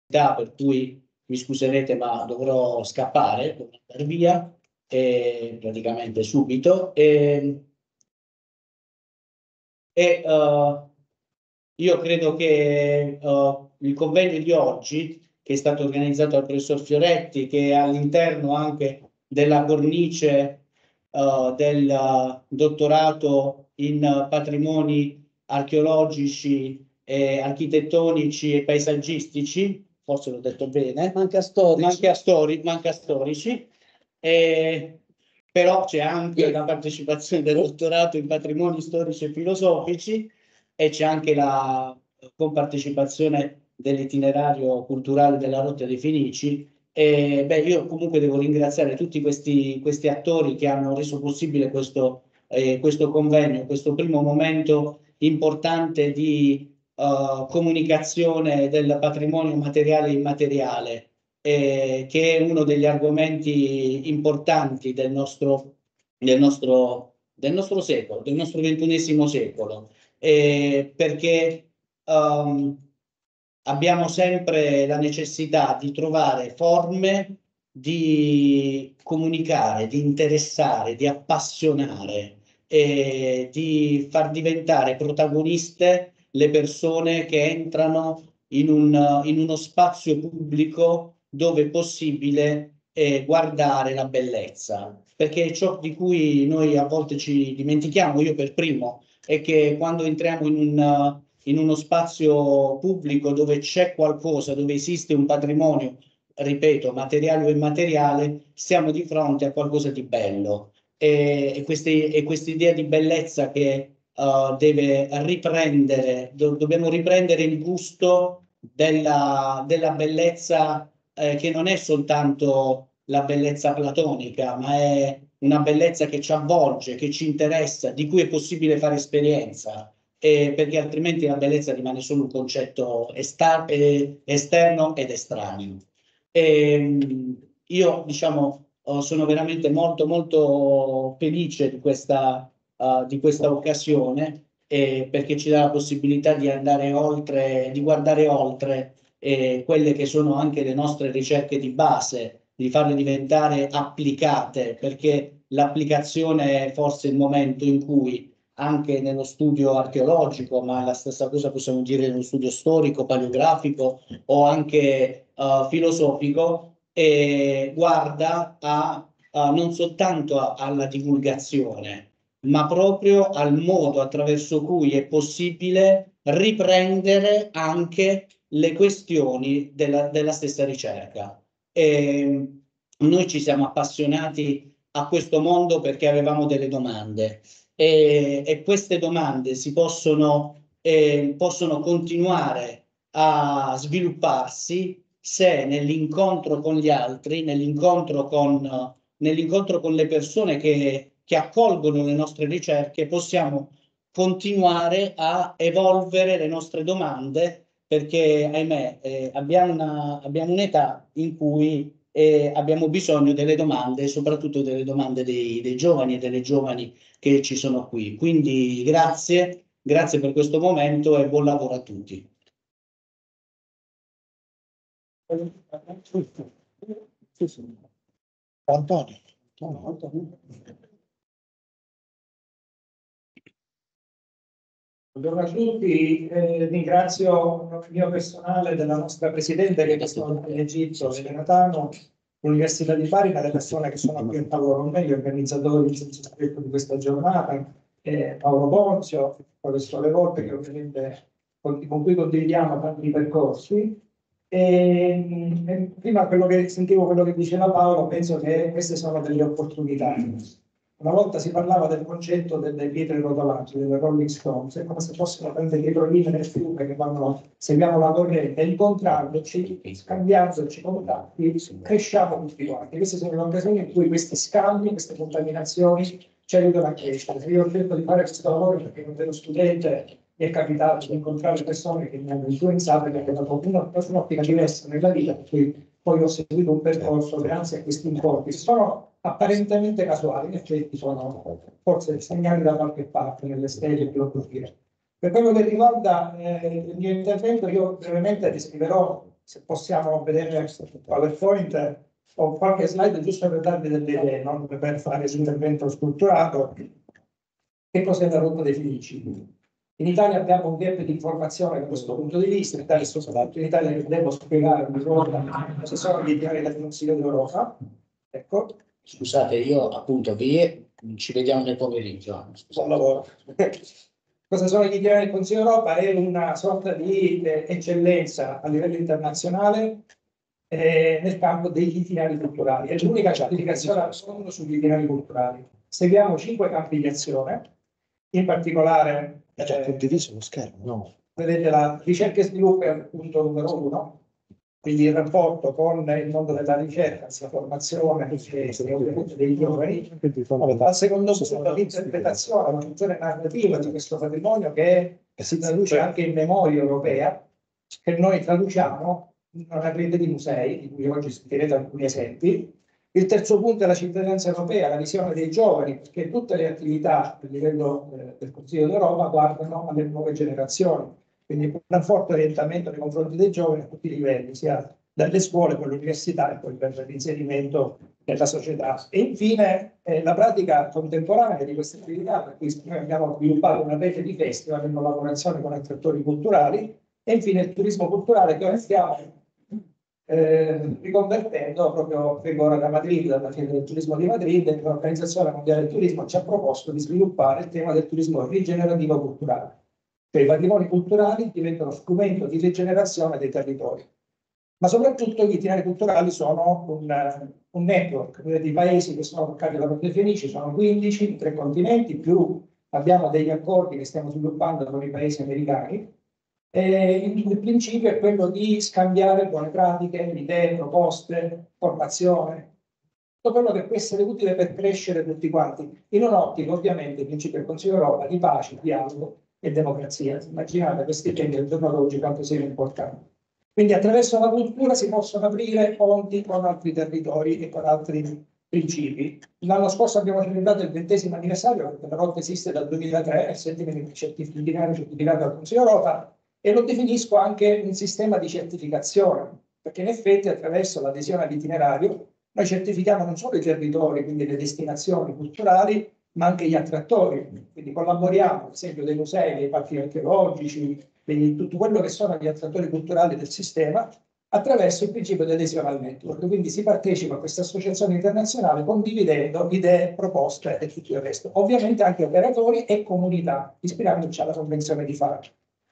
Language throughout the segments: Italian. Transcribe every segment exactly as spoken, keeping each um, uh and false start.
per cui mi scuserete ma dovrò scappare, dovrò andare via eh, praticamente subito. E, e uh, io credo che uh, il convegno di oggi, che è stato organizzato dal professor Fioretti, che è all'interno anche della cornice uh, del uh, dottorato in uh, patrimoni archeologici, e architettonici e paesaggistici, forse l'ho detto bene, manca storici, manca, stori manca storici, e, però c'è anche la partecipazione del dottorato in patrimoni storici e filosofici, e c'è anche la compartecipazione dell'itinerario culturale della Rotta dei Fenici. E, beh, io comunque devo ringraziare tutti questi, questi attori che hanno reso possibile questo, eh, questo convegno, questo primo momento importante di uh, comunicazione del patrimonio materiale e immateriale, eh, che è uno degli argomenti importanti del nostro, del nostro, del nostro secolo, del nostro ventunesimo secolo. Eh, perché um, abbiamo sempre la necessità di trovare forme di comunicare, di interessare, di appassionare e di far diventare protagoniste le persone che entrano in, un, in uno spazio pubblico dove è possibile eh, guardare la bellezza, perché è ciò di cui noi a volte ci dimentichiamo, io per primo, è che quando entriamo in, un, in uno spazio pubblico dove c'è qualcosa, dove esiste un patrimonio, ripeto, materiale o immateriale, siamo di fronte a qualcosa di bello. E, e questa idea di bellezza che uh, deve riprendere, do, dobbiamo riprendere il gusto della, della bellezza eh, che non è soltanto la bellezza platonica, ma è una bellezza che ci avvolge, che ci interessa, di cui è possibile fare esperienza, eh, perché altrimenti la bellezza rimane solo un concetto esta- eh, esterno ed estraneo. E, io, diciamo, oh, sono veramente molto, molto felice di questa, uh, di questa occasione, eh, perché ci dà la possibilità di andare oltre, di guardare oltre eh, quelle che sono anche le nostre ricerche di base, di farle diventare applicate, perché l'applicazione è forse il momento in cui anche nello studio archeologico, ma la stessa cosa possiamo dire nello studio storico, paleografico o anche uh, filosofico, e guarda a, a non soltanto a, alla divulgazione, ma proprio al modo attraverso cui è possibile riprendere anche le questioni della, della stessa ricerca. E noi ci siamo appassionati a questo mondo perché avevamo delle domande, e, e queste domande si possono, eh, possono continuare a svilupparsi se nell'incontro con gli altri, nell'incontro con, nell'incontro con le persone che, che accolgono le nostre ricerche, possiamo continuare a evolvere le nostre domande, perché ahimè eh, abbiamo, una, abbiamo un'età in cui eh, abbiamo bisogno delle domande, soprattutto delle domande dei, dei giovani e delle giovani che ci sono qui. Quindi grazie, grazie per questo momento e buon lavoro a tutti. Antonio. Antonio. Buongiorno a tutti, eh, ringrazio il mio personale della nostra Presidente che è stato in Egitto, Elena Tano, l'Università di Bari, per le persone che sono qui a tavola con me, gli organizzatori di questa giornata, eh, Paolo Ponzio, il professore Volpe, che ovviamente con, con cui condividiamo tanti percorsi. E, e prima quello che sentivo quello che diceva Paolo, penso che queste sono delle opportunità. Una volta si parlava del concetto delle pietre rotolanti, delle Rolling Stones, è come se fossero tante pietroline nel fiume che vanno, seguiamo la corrente, incontrandoci, scambiandoci contatti, cresciamo tutti quanti. Queste sono le occasioni in cui questi scambi, queste contaminazioni ci aiutano a crescere. Io ho detto di fare questo lavoro perché quando ero studente mi è capitato di incontrare persone che mi hanno influenzato, che hanno dato un'ottica diversa nella vita, per cui poi ho seguito un percorso grazie a questi incontri. Sono apparentemente casuali, in effetti sono forse segnali da qualche parte nelle stelle che lo dire. Per quello che riguarda eh, il mio intervento, io brevemente descriverò se possiamo vedere il PowerPoint o qualche slide giusto per darvi delle idee, non per fare l'intervento strutturato. Che cos'è la rotta dei Fenici? In Italia abbiamo un gap di informazione da questo punto di vista. In Italia, in Italia devo spiegare cosa sono gli itinerari del Consiglio d'Europa. Ecco. Scusate, io appunto vi ci vediamo nel pomeriggio. Buon lavoro. Cosa sono gli itinerari del Consiglio d'Europa? È una sorta di eh, eccellenza a livello internazionale eh, nel campo degli itinerari culturali. È l'unica certificazione al mondo sugli itinerari culturali. Seguiamo cinque campi di azione, in particolare È già condiviso lo schermo, no? Vedete, la ricerca e sviluppo è il punto numero uno, quindi il rapporto con il mondo della ricerca, la formazione e dei giovani. Al secondo punto l'interpretazione, la funzione narrativa di questo patrimonio che si traduce anche in memoria europea, che noi traduciamo in una rete di musei, di cui oggi sentirete alcuni esempi. Il terzo punto è la cittadinanza europea, la visione dei giovani, perché tutte le attività a livello eh, del Consiglio d'Europa guardano alle nuove generazioni, quindi un forte orientamento nei confronti dei giovani a tutti i livelli, sia dalle scuole, poi all'università e poi per l'inserimento nella società. E infine eh, la pratica contemporanea di queste attività, per cui noi abbiamo sviluppato una rete di festival in collaborazione con altri attori culturali, e infine il turismo culturale che ora stiamo Eh, riconvertendo proprio Fegora da Madrid, dalla Fiera del Turismo di Madrid, l'Organizzazione Mondiale del Turismo ci ha proposto di sviluppare il tema del turismo rigenerativo culturale. Cioè i patrimoni culturali diventano strumento di rigenerazione dei territori. Ma soprattutto gli itinerari culturali sono un, un network di paesi che sono toccati dalla Rotta dei Fenici, sono quindici in tre continenti, più abbiamo degli accordi che stiamo sviluppando con i paesi americani. Eh, il principio è quello di scambiare buone pratiche, idee, proposte, formazione, tutto quello che può essere utile per crescere tutti quanti, in un'ottica ovviamente il principio del Consiglio d'Europa di pace, dialogo e democrazia. Immaginate questi temi al giorno d'oggi quanto siano importanti. Quindi attraverso la cultura si possono aprire ponti con altri territori e con altri principi. L'anno scorso abbiamo celebrato il ventesimo anniversario, perché la rotta esiste dal duemilatré, è il settimo certificato certificato dal Consiglio d'Europa, e lo definisco anche un sistema di certificazione, perché in effetti attraverso l'adesione all'itinerario noi certifichiamo non solo i territori, quindi le destinazioni culturali, ma anche gli attrattori. Quindi collaboriamo, ad esempio, dei musei, dei parchi archeologici, di tutto quello che sono gli attrattori culturali del sistema, attraverso il principio di adesione al network. Quindi si partecipa a questa associazione internazionale condividendo idee, proposte e tutto il resto. Ovviamente anche operatori e comunità, ispirandoci alla Convenzione di Faro.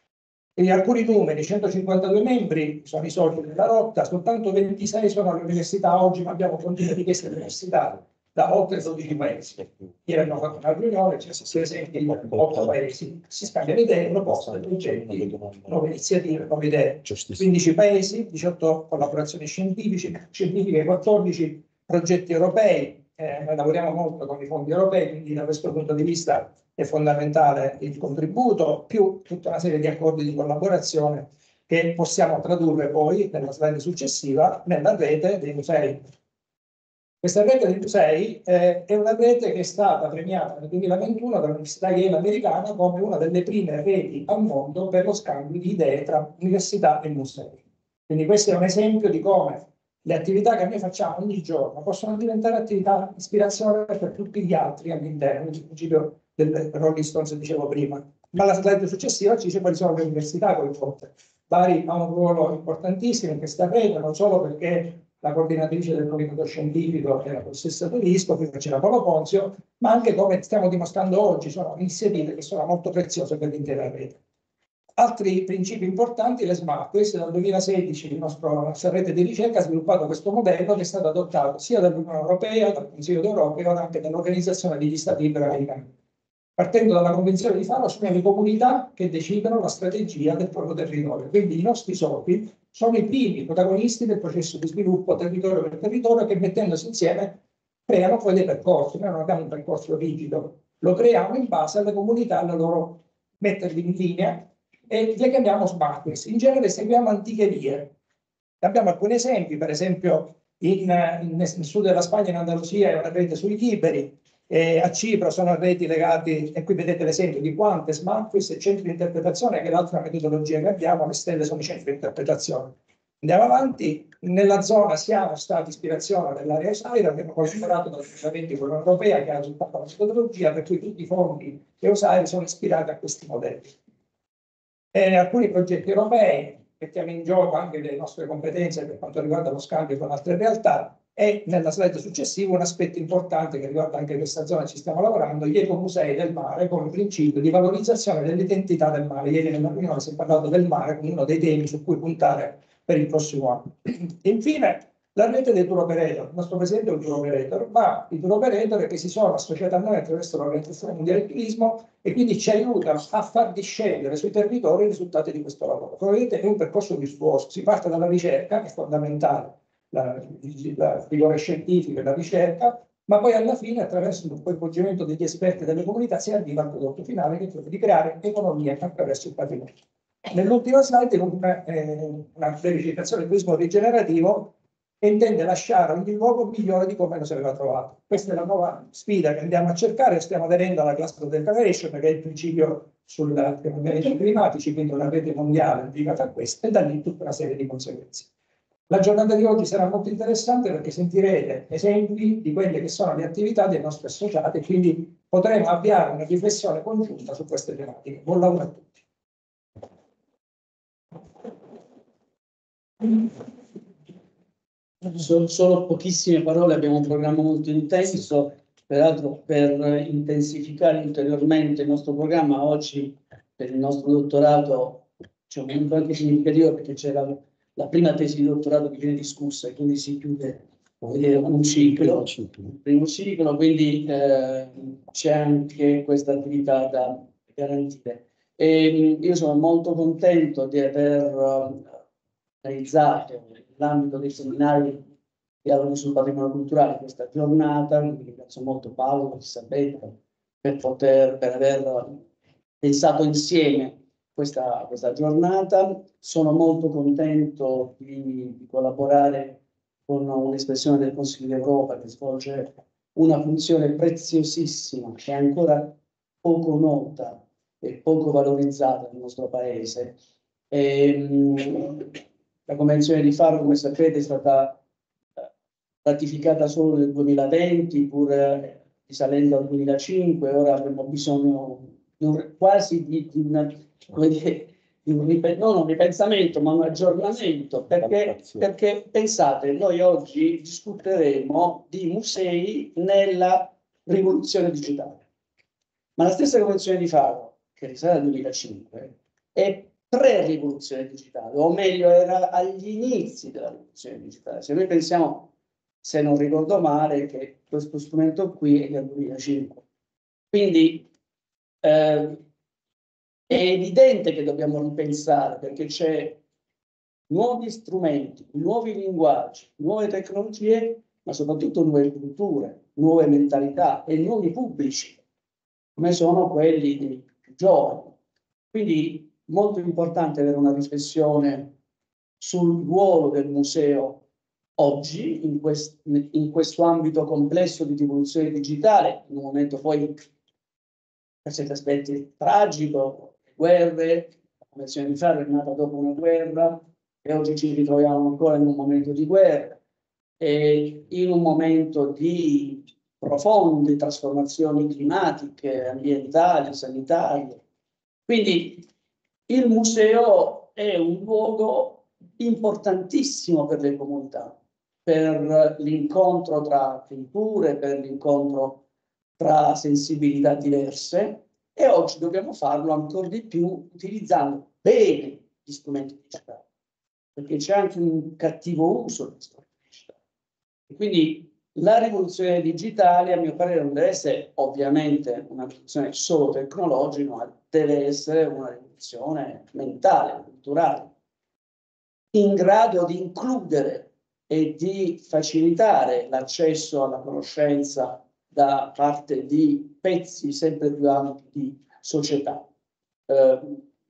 E alcuni numeri, centocinquantadue membri sono i soci della rotta, soltanto ventisei sono alle università oggi, ma abbiamo continuato di queste università da oltre dodici paesi. Ieri abbiamo fatto una riunione, cioè si presenti in otto paesi, si scambiano idee, proposte, progetti, nuove iniziative, nuove idee. quindici paesi, diciotto collaborazioni scientifiche, scientifiche, quattordici progetti europei. Eh, noi lavoriamo molto con i fondi europei, quindi da questo punto di vista è fondamentale il contributo, più tutta una serie di accordi di collaborazione che possiamo tradurre poi, nella slide successiva, nella rete dei musei. Questa rete dei musei eh, è una rete che è stata premiata nel duemilaventuno dall'Università Yale americana come una delle prime reti al mondo per lo scambio di idee tra università e musei. Quindi questo è un esempio di come le attività che noi facciamo ogni giorno possono diventare attività di ispirazione per tutti gli altri all'interno del principio del Rolling Stones, dicevo prima. Ma la slide successiva ci dice quali sono le università coinvolte. Bari ha un ruolo importantissimo in questa rete, non solo perché la coordinatrice del comitato scientifico è la professoressa Turisco, prima c'era Paolo Ponzio, ma anche come stiamo dimostrando oggi, sono iniziative che sono molto preziose per l'intera rete. Altri principi importanti, le smart. Questo dal duemilasedici il nostro, la nostra rete di ricerca ha sviluppato questo modello che è stato adottato sia dall'Unione Europea, dal Consiglio d'Europa e ora anche dall'Organizzazione degli Stati Iberoamericani. Partendo dalla Convenzione di Faro sono le comunità che decidono la strategia del proprio territorio. Quindi i nostri soci sono i primi protagonisti del processo di sviluppo territorio per territorio che mettendosi insieme creano poi dei percorsi. Noi non abbiamo un percorso rigido, lo creiamo in base alle comunità, alla loro metterli in linea e le chiamiamo smartness. In genere seguiamo antiche vie. Abbiamo alcuni esempi, per esempio in, in, nel sud della Spagna, in Andalusia, è una rete sui liberi, e a Cipro sono reti legati, e qui vedete l'esempio di quante smartness e centri di interpretazione, che è l'altra metodologia che abbiamo, le stelle sono i centri di interpretazione. Andiamo avanti, nella zona siamo stati ispirazione dell'area EUSAIR, abbiamo collaborato con l'Unione con l'Unione Europea che ha sviluppato la metodologia per cui tutti i fondi EUSAIR sono ispirati a questi modelli. E alcuni progetti europei mettiamo in gioco anche le nostre competenze per quanto riguarda lo scambio con altre realtà e nella slide successiva un aspetto importante che riguarda anche questa zona, ci stiamo lavorando, gli ecomusei del mare con il principio di valorizzazione dell'identità del mare. Ieri nella riunione si è parlato del mare come uno dei temi su cui puntare per il prossimo anno. Infine, la rete dei tour operator. Il nostro presidente è un tour operator, ma i tour operator che si sono associati a noi attraverso l'Organizzazione Mondiale del Turismo e quindi ci aiutano a far discendere sui territori i risultati di questo lavoro. Come vedete è un percorso virtuoso, si parte dalla ricerca, che è fondamentale, la, la rigore scientifico e la ricerca, ma poi alla fine attraverso il coinvolgimento degli esperti delle comunità si arriva al prodotto finale che è quello di creare economia attraverso il patrimonio. Nell'ultima slide una, eh, una felicitazione del turismo rigenerativo che intende lasciare ogni luogo migliore di come lo si aveva trovato. Questa è la nuova sfida che andiamo a cercare, stiamo aderendo alla Cluster Declaration, che è il principio sui cambiamenti climatici, quindi una rete mondiale dedicata a questo, e da lì tutta una serie di conseguenze. La giornata di oggi sarà molto interessante perché sentirete esempi di quelle che sono le attività dei nostri associati, quindi potremo avviare una riflessione congiunta su queste tematiche. Buon lavoro a tutti. Solo, solo pochissime parole, abbiamo un programma molto intenso, peraltro per intensificare ulteriormente il nostro programma oggi per il nostro dottorato c'è un momento anche significativo perché c'è la, la prima tesi di dottorato che viene discussa e quindi si chiude eh, un ciclo, il primo ciclo, quindi eh, c'è anche questa attività da garantire. E, io sono molto contento di aver uh, realizzato nell'ambito dei seminari dialoghi sul patrimonio culturale questa giornata, quindi ringrazio molto Paolo, Elisabetta per poter per aver pensato insieme questa, questa giornata. Sono molto contento di, di collaborare con un'espressione del Consiglio d'Europa che svolge una funzione preziosissima che è ancora poco nota e poco valorizzata nel nostro paese. E, la Convenzione di Faro, come sapete, è stata ratificata solo nel duemilaventi, pur eh, risalendo al duemilacinque. Ora avremo bisogno di un, quasi di, di, una, come dire, di un, non un ripensamento, ma un aggiornamento, perché, perché pensate, noi oggi discuteremo di musei nella rivoluzione digitale. Ma la stessa Convenzione di Faro, che risale al duemilacinque, è pre-rivoluzione digitale, o meglio era agli inizi della rivoluzione digitale. Se noi pensiamo, se non ricordo male, che questo strumento qui è del duemilacinque. Quindi eh, è evidente che dobbiamo ripensare, perché c'è nuovi strumenti, nuovi linguaggi, nuove tecnologie, ma soprattutto nuove culture, nuove mentalità e nuovi pubblici, come sono quelli dei più giovani. Quindi molto importante avere una riflessione sul ruolo del museo oggi in, quest, in questo ambito complesso di rivoluzione digitale, in un momento poi per certi aspetti tragico, guerre, la Convenzione di Faro è nata dopo una guerra e oggi ci ritroviamo ancora in un momento di guerra e in un momento di profonde trasformazioni climatiche, ambientali, sanitarie. Quindi il museo è un luogo importantissimo per le comunità, per l'incontro tra culture, per l'incontro tra sensibilità diverse, e oggi dobbiamo farlo ancora di più utilizzando bene gli strumenti digitali, perché c'è anche un cattivo uso degli strumenti digitali. E quindi la rivoluzione digitale, a mio parere, non deve essere ovviamente una rivoluzione solo tecnologica, ma deve essere una rivoluzione mentale, culturale, in grado di includere e di facilitare l'accesso alla conoscenza da parte di pezzi sempre più ampi di società. Eh,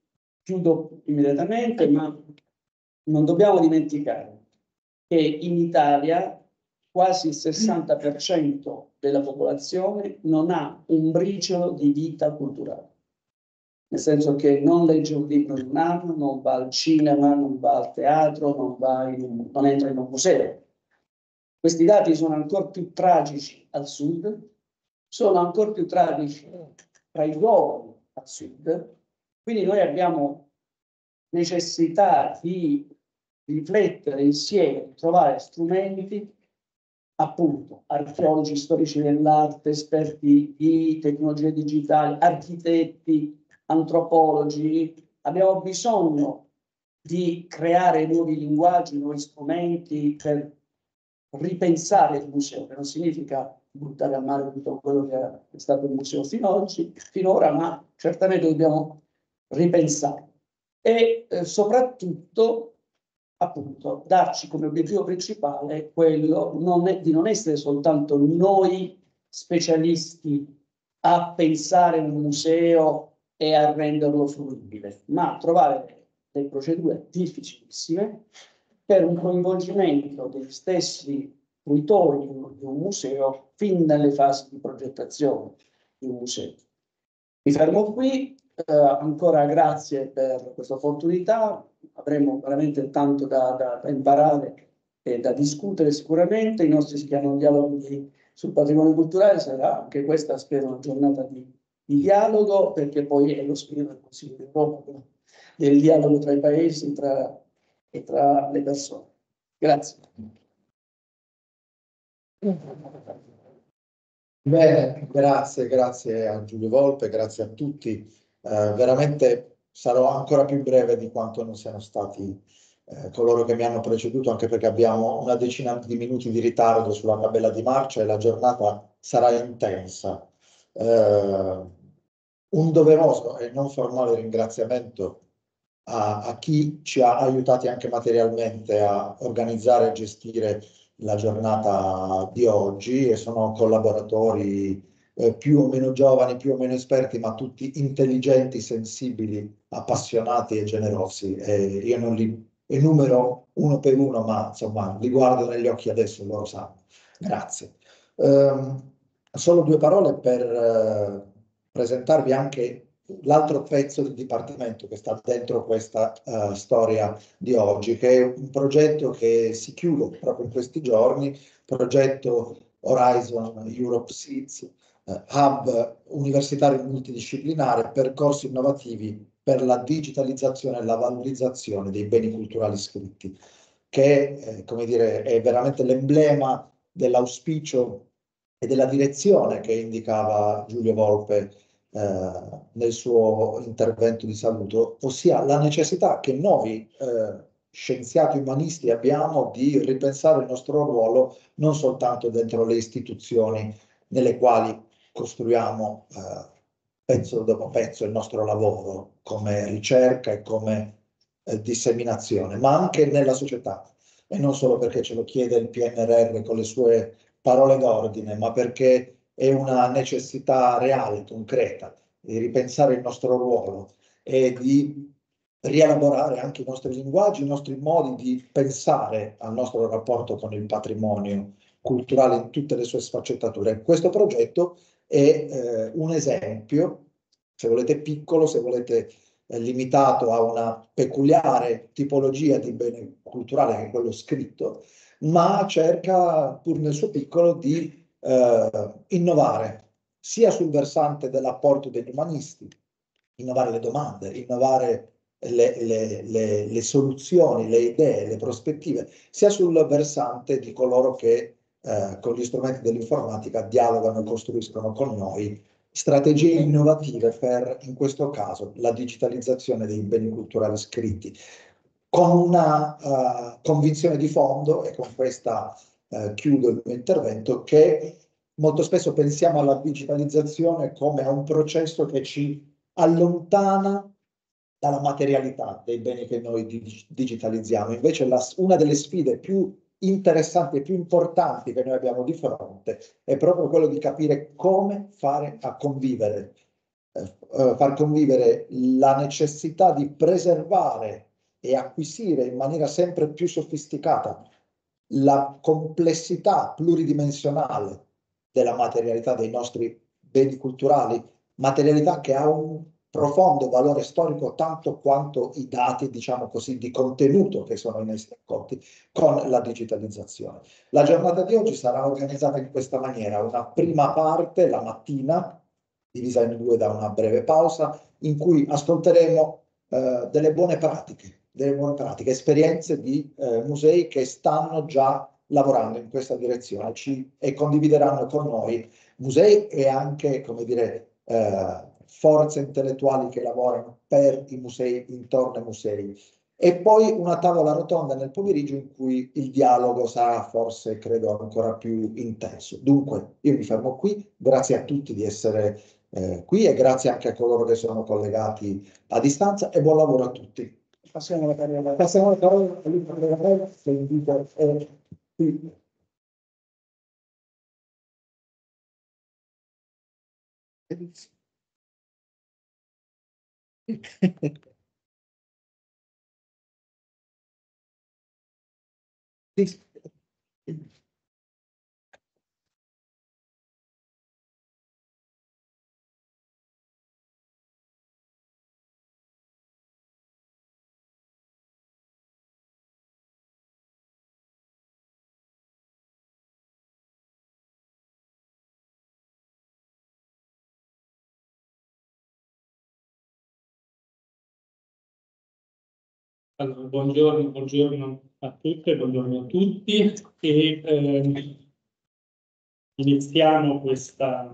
chiudo immediatamente, ma non dobbiamo dimenticare che in Italia quasi il sessanta per cento della popolazione non ha un briciolo di vita culturale. nel senso che non legge un libro in un anno, non va al cinema, non va al teatro, non, va in un, non entra in un museo. Questi dati sono ancora più tragici al sud, sono ancora più tragici tra i giovani al sud, quindi noi abbiamo necessità di riflettere insieme, trovare strumenti, appunto, archeologi storici dell'arte, esperti di tecnologie digitali, architetti, antropologi. Abbiamo bisogno di creare nuovi linguaggi, nuovi strumenti per ripensare il museo, che non significa buttare a mare tutto quello che è stato il museo fino ad oggi, finora, ma certamente dobbiamo ripensare. E eh, soprattutto, appunto, darci come obiettivo principale quello non è, di non essere soltanto noi specialisti a pensare un museo e a renderlo fruibile, ma trovare delle procedure difficilissime per un coinvolgimento degli stessi fruitori di un museo fin dalle fasi di progettazione di un museo. Mi fermo qui, eh, ancora grazie per questa opportunità, avremo veramente tanto da, da, da imparare e da discutere sicuramente, i nostri si chiamano dialoghi sul patrimonio culturale, sarà anche questa spero una giornata di, di dialogo, perché poi è lo spirito del Consiglio d'Europa, del dialogo tra i paesi tra, e tra le persone. Grazie. Bene, grazie, grazie a Giulio Volpe, grazie a tutti. Eh, veramente sarò ancora più breve di quanto non siano stati eh, coloro che mi hanno preceduto, anche perché abbiamo una decina di minuti di ritardo sulla tabella di marcia e la giornata sarà intensa. Eh, un doveroso e non formale ringraziamento a, a chi ci ha aiutati anche materialmente a organizzare e gestire la giornata di oggi, e sono collaboratori eh, più o meno giovani, più o meno esperti, ma tutti intelligenti, sensibili, appassionati e generosi. E io non li enumero uno per uno, ma insomma li guardo negli occhi adesso, loro sanno. Grazie. Um, solo due parole per uh, presentarvi anche l'altro pezzo del Dipartimento che sta dentro questa uh, storia di oggi, che è un progetto che si chiude proprio in questi giorni, progetto Horizon Europe Seeds, uh, hub universitario multidisciplinare, percorsi innovativi per la digitalizzazione e la valorizzazione dei beni culturali scritti, che eh, come dire, è veramente l'emblema dell'auspicio e della direzione che indicava Giulio Volpe eh, nel suo intervento di saluto, ossia la necessità che noi eh, scienziati umanisti abbiamo di ripensare il nostro ruolo non soltanto dentro le istituzioni nelle quali costruiamo eh, pezzo dopo pezzo il nostro lavoro come ricerca e come eh, disseminazione, ma anche nella società. E non solo perché ce lo chiede il P N R R con le sue parole d'ordine, ma perché è una necessità reale, concreta, di ripensare il nostro ruolo e di rielaborare anche i nostri linguaggi, i nostri modi di pensare al nostro rapporto con il patrimonio culturale in tutte le sue sfaccettature. Questo progetto è eh, un esempio, se volete piccolo, se volete eh, limitato a una peculiare tipologia di bene culturale che è quello scritto, ma cerca pur nel suo piccolo di eh, innovare sia sul versante dell'apporto degli umanisti, innovare le domande, innovare le, le, le, le soluzioni, le idee, le prospettive, sia sul versante di coloro che eh, con gli strumenti dell'informatica dialogano e costruiscono con noi strategie innovative per, in questo caso, la digitalizzazione dei beni culturali scritti, con una uh, convinzione di fondo, e con questa uh, chiudo il mio intervento, che molto spesso pensiamo alla digitalizzazione come a un processo che ci allontana dalla materialità dei beni che noi dig digitalizziamo. Invece la, una delle sfide più interessanti e più importanti che noi abbiamo di fronte è proprio quello di capire come fare a convivere, eh, eh, far convivere la necessità di preservare e acquisire in maniera sempre più sofisticata la complessità pluridimensionale della materialità dei nostri beni culturali, materialità che ha un profondo valore storico tanto quanto i dati, diciamo così, di contenuto che sono in essi raccolti con la digitalizzazione. La giornata di oggi sarà organizzata in questa maniera: una prima parte la mattina, divisa in due da una breve pausa, in cui ascolteremo eh, delle buone pratiche, delle buone pratiche, esperienze di eh, musei che stanno già lavorando in questa direzione ci, e condivideranno con noi musei e anche, come dire, eh, forze intellettuali che lavorano per i musei, intorno ai musei. E poi una tavola rotonda nel pomeriggio in cui il dialogo sarà forse, credo, ancora più intenso. Dunque, io mi fermo qui, grazie a tutti di essere eh, qui e grazie anche a coloro che sono collegati a distanza e buon lavoro a tutti. Passiamo alla parola. Passiamo alla parola a Luca Prevarella, che invito eh, qui. Allora, buongiorno, buongiorno a tutte, buongiorno a tutti e ehm, iniziamo questa,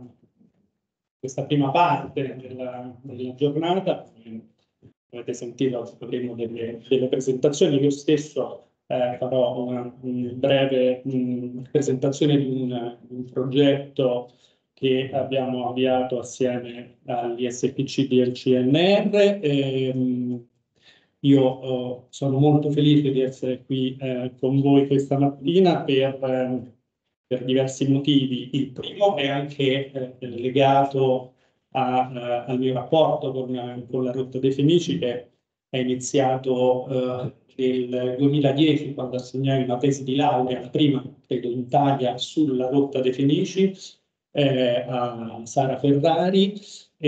questa prima parte della, della giornata. Come avete sentito, avremo delle, delle presentazioni. Io stesso eh, farò una, una breve mh, presentazione di un, un progetto che abbiamo avviato assieme all'I S P C D e al C N R. E, io oh, sono molto felice di essere qui eh, con voi questa mattina per, eh, per diversi motivi. Il primo è anche eh, legato a, uh, al mio rapporto con, con la Rotta dei Fenici, che è iniziato uh, nel duemiladieci, quando assegnai una tesi di laurea, la prima, credo, in Italia, sulla Rotta dei Fenici, eh, a Sara Ferrari.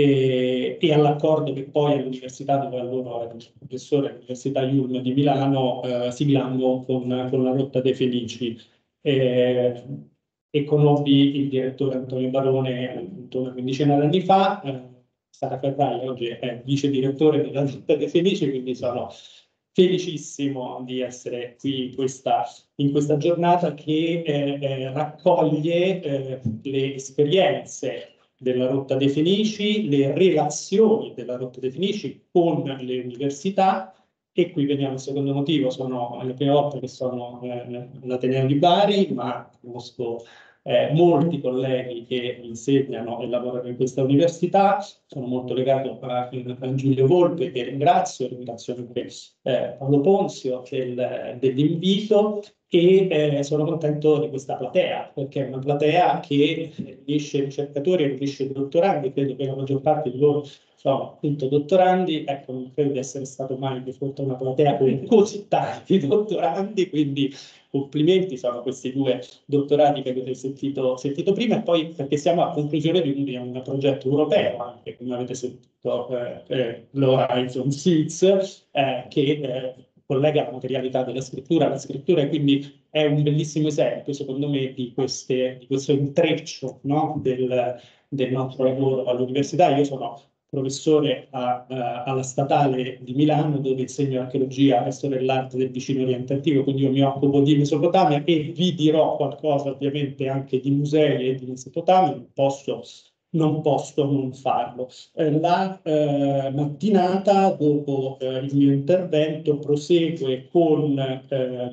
E, e all'accordo che poi all'università, dove allora ero professore all'Università Iulm di Milano, eh, siglammo con, con la Rotta dei Fenici. Eh, e conobbi il direttore Antonio Barone appunto una quindicina d'anni fa. eh, Sara Ferrari oggi è vice direttore della Rotta dei Fenici, quindi sono felicissimo di essere qui in questa, in questa giornata che eh, eh, raccoglie eh, le esperienze della Rotta dei Fenici, le relazioni della Rotta dei Fenici con le università. E qui veniamo al secondo motivo: sono le prime volte che sono eh, all'Ateneo di Bari, ma conosco eh, molti colleghi che insegnano e lavorano in questa università. Sono molto legato a, a Giulio Volpe, che ringrazio, ringrazio anche eh, Paolo Ponzio del, dell'invito. E eh, sono contento di questa platea, perché è una platea che riunisce ricercatori e riunisce dottorandi. Credo che la maggior parte di loro sono appunto dottorandi. Ecco, non credo di essere stato mai di fronte a una platea con così tanti dottorandi, quindi complimenti. Sono questi due dottorati che avete sentito, sentito prima, e poi perché siamo a conclusione di un, di un progetto europeo, anche come avete sentito, eh, eh, l'Horizon Six, eh, che eh, collega la materialità della scrittura alla scrittura, e quindi è un bellissimo esempio, secondo me, di, queste, di questo intreccio, no? del, del nostro lavoro all'università. Io sono professore a, a, alla Statale di Milano, dove insegno archeologia e storia dell'arte del vicino Oriente Antico, quindi io mi occupo di Mesopotamia e vi dirò qualcosa ovviamente anche di musei e di Mesopotamia. Non posso non posso non farlo. Eh, la eh, mattinata, dopo eh, il mio intervento, prosegue con eh,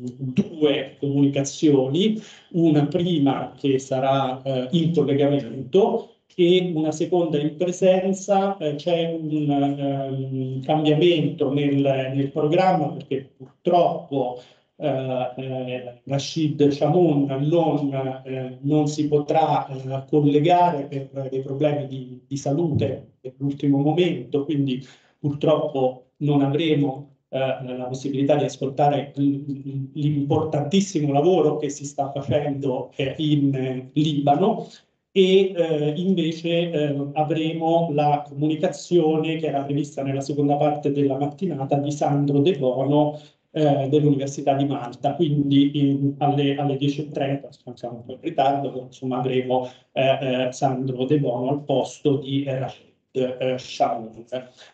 due comunicazioni, una prima che sarà eh, in collegamento e una seconda in presenza. Eh, c'è un um, cambiamento nel, nel programma, perché purtroppo Uh, eh, Rashid Chamoun non, eh, non si potrà eh, collegare per dei problemi di, di salute nell'ultimo momento, quindi purtroppo non avremo eh, la possibilità di ascoltare l'importantissimo lavoro che si sta facendo eh, in eh, Libano. e eh, invece eh, avremo la comunicazione che era prevista nella seconda parte della mattinata di Sandro De Bono eh, dell'Università di Malta, quindi in, alle, alle dieci e trenta, siamo un po' in ritardo, insomma avremo eh, eh, Sandro De Bono al posto di Rashid eh, Shalom.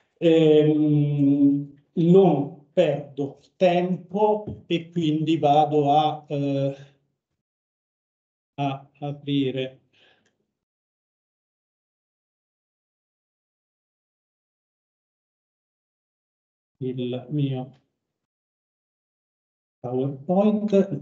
Ehm, non perdo tempo e quindi vado a, eh, a aprire il mio PowerPoint.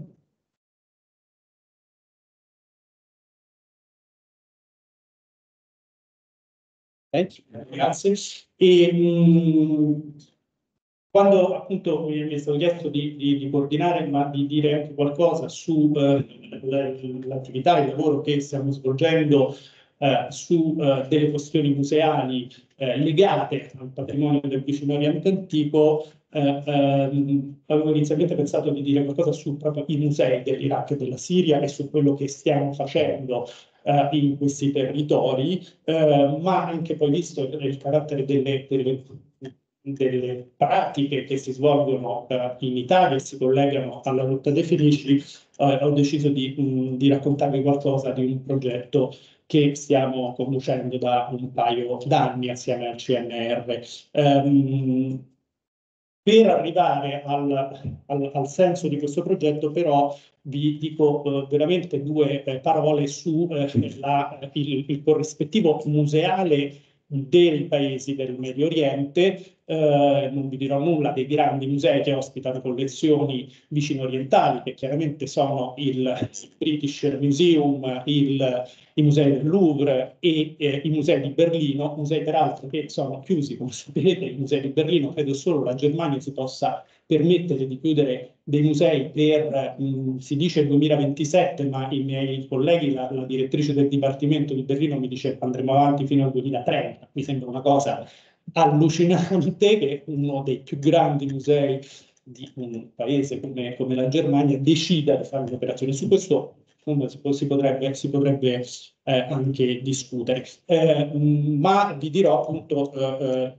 Eh, grazie. E, mh, quando appunto mi è stato chiesto di, di, di coordinare, ma di dire anche qualcosa sull'attività eh, e il lavoro che stiamo svolgendo eh, su eh, delle questioni museali eh, legate al patrimonio del vicino Oriente Antico, eh, ehm, avevo inizialmente pensato di dire qualcosa su proprio i musei dell'Iraq e della Siria e su quello che stiamo facendo eh, in questi territori, eh, ma anche poi visto il, il carattere delle, delle delle pratiche che si svolgono eh, in Italia e si collegano alla rotta dei Fenici, eh, ho deciso di, mh, di raccontarvi qualcosa di un progetto che stiamo conducendo da un paio d'anni assieme al C N R. Um, per arrivare al, al, al senso di questo progetto, però, vi dico eh, veramente due eh, parole su eh, la, il, il corrispettivo museale dei paesi del Medio Oriente. Eh, non vi dirò nulla dei grandi musei che ospitano collezioni vicino orientali, che chiaramente sono il British Museum, il, i musei del Louvre e eh, i musei di Berlino, musei peraltro che sono chiusi, come sapete. I musei di Berlino, credo solo la Germania si possa permettere di chiudere dei musei per, mh, si dice il duemilaventisette, ma i miei colleghi, la, la direttrice del Dipartimento di Berlino mi dice che andremo avanti fino al duemilatrenta. Mi sembra una cosa allucinante che uno dei più grandi musei di un paese come, come la Germania decida di fare un'operazione. Su questo si potrebbe, si potrebbe eh, anche discutere. Eh, ma vi dirò appunto eh,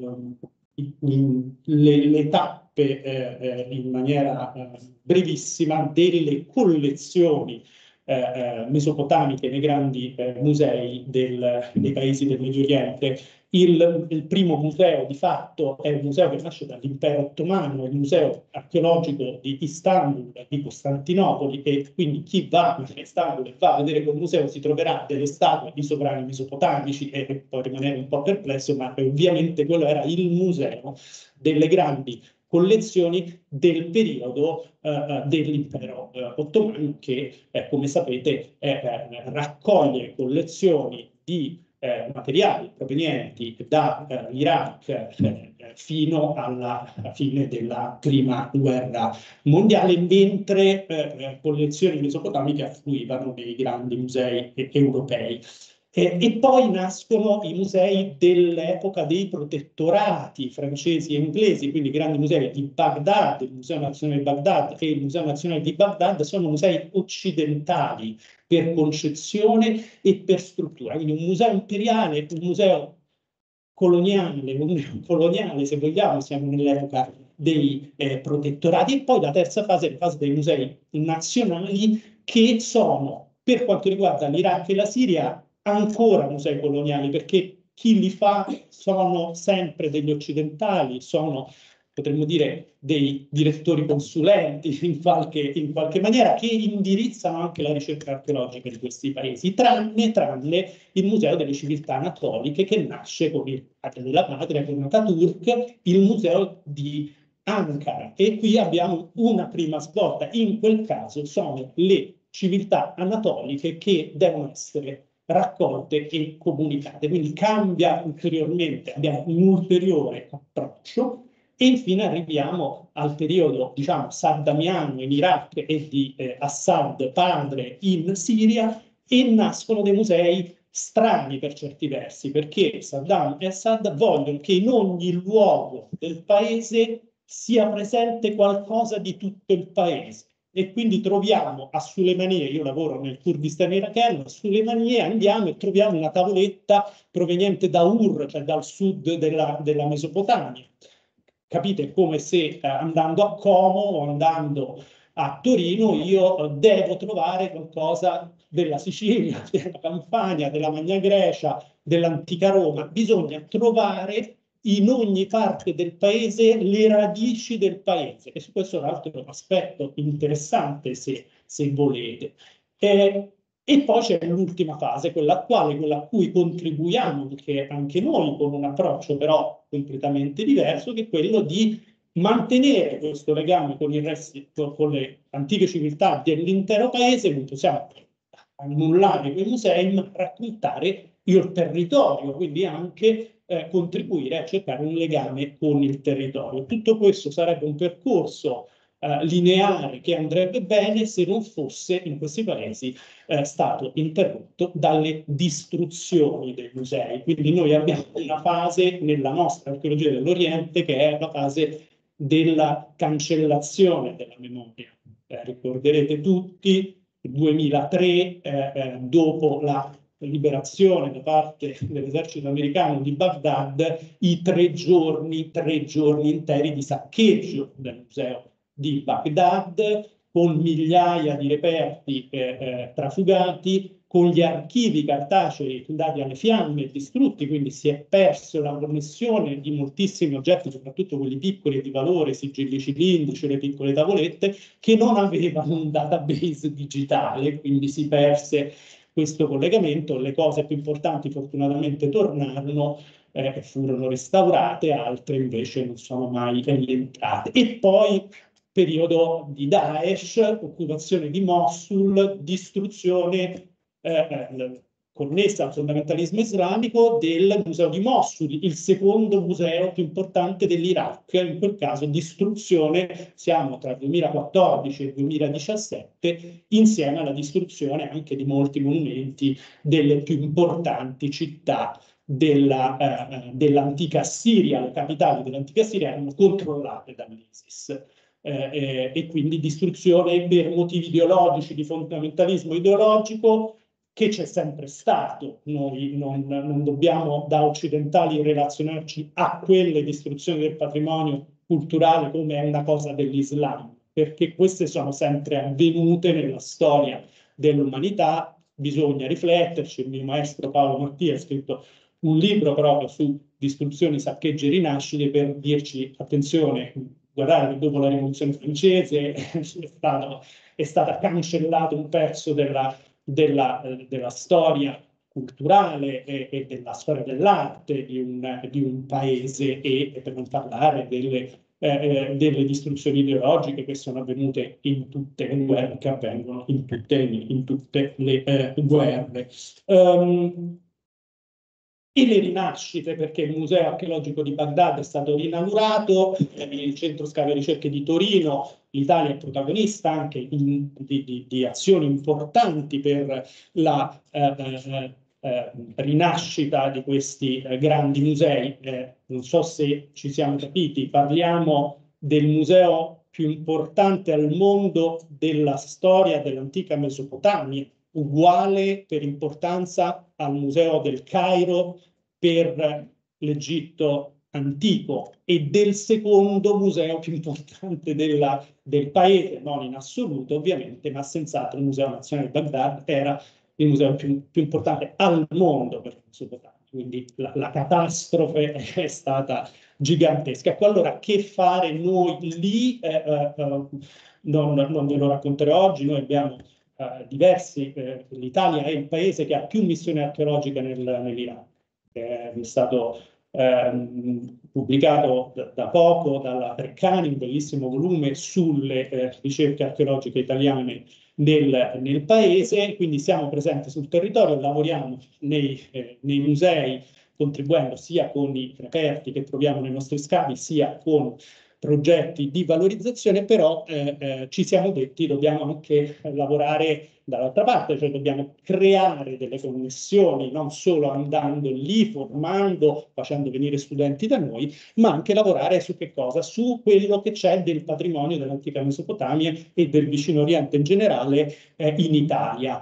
eh, le, le tappe eh, in maniera eh, brevissima delle collezioni eh, eh, mesopotamiche nei grandi eh, musei del, dei paesi del Medio Oriente. Il, il primo museo di fatto è un museo che nasce dall'impero ottomano, il museo archeologico di Istanbul, di Costantinopoli, e quindi chi va a Istanbul e va a vedere quel museo si troverà delle statue di sovrani mesopotamici e può rimanere un po' perplesso, ma ovviamente quello era il museo delle grandi collezioni del periodo eh, dell'impero eh, ottomano che, eh, come sapete, eh, raccoglie collezioni di Eh, materiali provenienti dall'Iraq eh, fino alla fine della prima guerra mondiale, mentre eh, collezioni mesopotamiche affluivano nei grandi musei eh, europei. Eh, e poi nascono i musei dell'epoca dei protettorati francesi e inglesi, quindi i grandi musei di Baghdad, il Museo Nazionale di Baghdad e il Museo Nazionale di Baghdad sono musei occidentali per concezione e per struttura. Quindi un museo imperiale, un museo coloniale, un museo coloniale se vogliamo, siamo nell'epoca dei eh, protettorati, e poi la terza fase è la fase dei musei nazionali, che sono, per quanto riguarda l'Iraq e la Siria, ancora musei coloniali, perché chi li fa sono sempre degli occidentali, sono, potremmo dire, dei direttori consulenti in qualche, in qualche maniera, che indirizzano anche la ricerca archeologica di questi paesi, tranne, tranne il Museo delle Civiltà Anatoliche, che nasce con il padre della patria, con Ataturk, il museo di Ankara. E qui abbiamo una prima svolta. In quel caso sono le civiltà anatoliche che devono essere raccolte e comunicate. Quindi cambia ulteriormente, abbiamo un ulteriore approccio. E infine arriviamo al periodo, diciamo, saddamiano in Iraq e di eh, Assad padre in Siria, e nascono dei musei strani per certi versi, perché Saddam e Assad vogliono che in ogni luogo del paese sia presente qualcosa di tutto il paese. e quindi troviamo a Sulemanie, io lavoro nel Kurdistan iracheno, a Sulemanie andiamo e troviamo una tavoletta proveniente da Ur, cioè dal sud della, della Mesopotamia. Capite? Come se eh, andando a Como o andando a Torino io eh, devo trovare qualcosa della Sicilia, della Campania, della Magna Grecia, dell'antica Roma. Bisogna trovare in ogni parte del paese le radici del paese, e su questo è un altro aspetto interessante se, se volete. Eh, e poi c'è l'ultima fase, quella attuale, quella a cui contribuiamo anche, anche noi con un approccio però completamente diverso, che è quello di mantenere questo legame con, il resto, con le antiche civiltà dell'intero paese. Non possiamo annullare quei musei, ma raccontare il territorio, quindi anche eh, contribuire a cercare un legame con il territorio. Tutto questo sarebbe un percorso eh, lineare che andrebbe bene se non fosse in questi paesi eh, stato interrotto dalle distruzioni dei musei. Quindi noi abbiamo una fase nella nostra archeologia dell'Oriente che è la fase della cancellazione della memoria. Eh, ricorderete tutti il duemilatré, eh, eh, dopo la liberazione da parte dell'esercito americano di Baghdad, i tre giorni, tre giorni interi di saccheggio del museo di Baghdad, con migliaia di reperti eh, eh, trafugati, con gli archivi cartacei dati alle fiamme e distrutti, quindi si è perso la connessione di moltissimi oggetti, soprattutto quelli piccoli di valore, sigilli cilindrici, le piccole tavolette, che non avevano un database digitale, quindi si perse questo collegamento. Le cose più importanti fortunatamente tornarono e eh, furono restaurate, altre invece non sono mai rientrate. E poi periodo di Daesh, occupazione di Mosul, distruzione eh, connessa al fondamentalismo islamico del museo di Mosul, il secondo museo più importante dell'Iraq, in quel caso distruzione, siamo tra il duemilaquattordici e il duemiladiciassette, insieme alla distruzione anche di molti monumenti delle più importanti città della, eh, dell'antica Siria. Le capitali dell'antica Siria erano controllate dall'ISIS. Eh, eh, e quindi distruzione per motivi ideologici, di fondamentalismo ideologico, che c'è sempre stato. Noi non, non dobbiamo da occidentali relazionarci a quelle distruzioni del patrimonio culturale come una cosa dell'Islam, perché queste sono sempre avvenute nella storia dell'umanità. Bisogna rifletterci. Il mio maestro Paolo Mattia ha scritto un libro proprio su distruzioni, saccheggi e rinascite, per dirci attenzione, guardate che dopo la rivoluzione francese è stato, è stata cancellato un pezzo della, della, della storia culturale e, e della storia dell'arte di un, di un paese, e, e per non parlare delle, eh, delle distruzioni ideologiche che sono avvenute in tutte le guerre, che avvengono in tutte, in tutte le eh, guerre. Um, E le rinascite, perché il Museo Archeologico di Baghdad è stato rinaugurato, il Centro Scavi e Ricerche di Torino, l'Italia è protagonista anche in, di, di, di azioni importanti per la eh, eh, eh, rinascita di questi eh, grandi musei. Eh, non so se ci siamo capiti, parliamo del museo più importante al mondo della storia dell'antica Mesopotamia, uguale per importanza al Museo del Cairo per l'Egitto antico, e del secondo museo più importante della, del paese, non in assoluto ovviamente, ma senz'altro il Museo Nazionale di Baghdad era il museo più, più importante al mondo per Mesopotamia. Quindi la, la catastrofe è stata gigantesca. Ecco, allora che fare noi lì? Eh, eh, non, non ve lo racconterò oggi. Noi abbiamo Uh, diversi, eh, l'Italia è il paese che ha più missioni archeologiche nel, nell'Iraq. È stato ehm, pubblicato da, da poco dalla Treccani un bellissimo volume sulle eh, ricerche archeologiche italiane nel, nel paese, quindi siamo presenti sul territorio, lavoriamo nei, eh, nei musei, contribuendo sia con i reperti che troviamo nei nostri scavi, sia con progetti di valorizzazione, però eh, eh, ci siamo detti dobbiamo anche lavorare dall'altra parte, cioè dobbiamo creare delle connessioni, non solo andando lì, formando, facendo venire studenti da noi, ma anche lavorare su che cosa? Su quello che c'è del patrimonio dell'antica Mesopotamia e del vicino Oriente in generale eh, in Italia.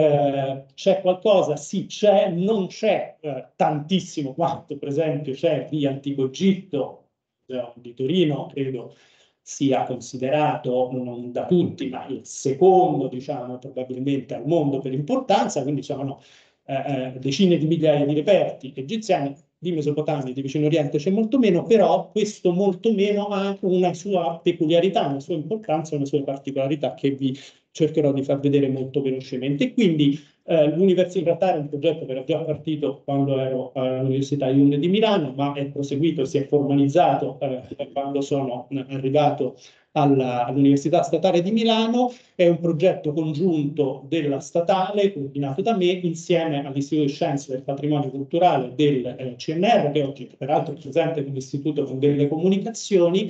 Eh, c'è qualcosa? Sì, c'è, non c'è eh, tantissimo quanto per esempio c'è di Antico Egitto, eh, di Torino, credo sia considerato non da tutti, ma il secondo, diciamo, probabilmente al mondo per importanza, quindi sono eh, decine di migliaia di reperti egiziani. Di Mesopotamia, di Vicino Oriente c'è molto meno, però questo molto meno ha una sua peculiarità, una sua importanza, una sua particolarità che vi cercherò di far vedere molto velocemente. Quindi eh, l'Università è un progetto che era già partito quando ero all'Università Iune di Milano, ma è proseguito, si è formalizzato eh, quando sono arrivato all'Università Statale di Milano. È un progetto congiunto della statale, coordinato da me, insieme all'Istituto di Scienze del Patrimonio Culturale del eh, C N R, che oggi peraltro è presente nell'Istituto delle Comunicazioni,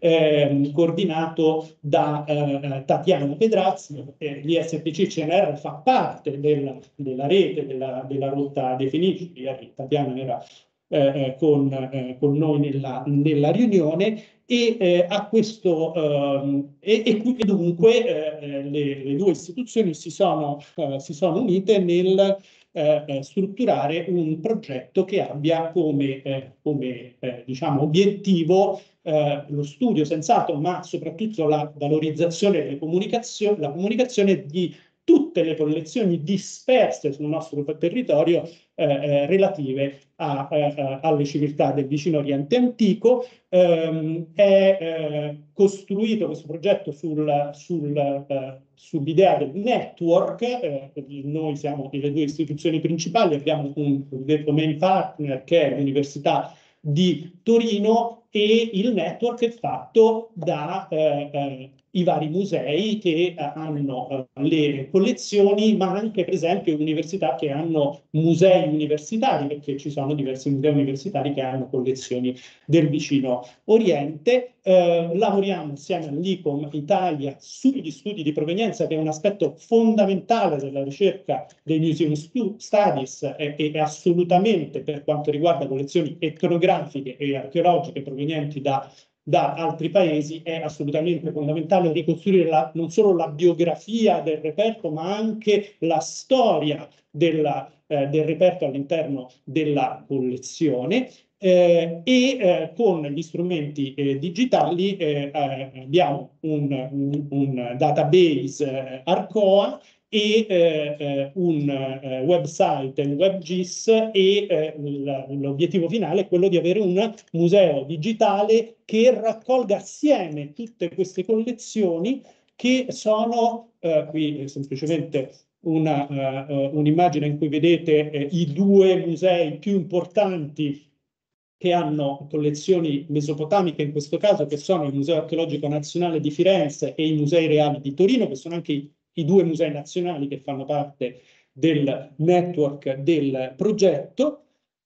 eh, coordinato da eh, Tatiana Pedrazzi. Eh, L'I S P C C N R fa parte della, della rete della, della rotta dei Fenici. Tatiana era eh, con, eh, con noi nella, nella riunione. E eh, a questo ehm, e, e, e dunque eh, le, le due istituzioni si sono, eh, si sono unite nel eh, strutturare un progetto che abbia come, eh, come eh, diciamo, obiettivo eh, lo studio senz'altro, ma soprattutto la valorizzazione delle comunicazioni, la comunicazione di tutte le collezioni disperse sul nostro territorio eh, eh, relative a, eh, alle civiltà del vicino Oriente Antico. Um, è eh, costruito questo progetto sul, sul, eh, sull'idea del network. Eh, noi siamo le due istituzioni principali, abbiamo un cosiddetto main partner che è l'Università di Torino, e il network è fatto da eh, eh, i vari musei che eh, hanno eh, le collezioni, ma anche per esempio università che hanno musei universitari, perché ci sono diversi musei universitari che hanno collezioni del vicino Oriente. Eh, lavoriamo insieme all'I C O M Italia sugli studi di provenienza, che è un aspetto fondamentale della ricerca dei Museum Studies e, e assolutamente per quanto riguarda collezioni etnografiche e archeologiche provenienti da da altri paesi. È assolutamente fondamentale ricostruire la, non solo la biografia del reperto, ma anche la storia della, eh, del reperto all'interno della collezione. Eh, e eh, con gli strumenti eh, digitali eh, eh, abbiamo un, un, un database eh, Arcoa e eh, eh, un eh, website, il WebGIS, e eh, l'obiettivo finale è quello di avere un museo digitale che raccolga assieme tutte queste collezioni, che sono eh, qui semplicemente una, uh, un'immagine in cui vedete eh, i due musei più importanti che hanno collezioni mesopotamiche, in questo caso, che sono il Museo Archeologico Nazionale di Firenze e i Musei Reali di Torino, che sono anche i, i due musei nazionali che fanno parte del network del progetto.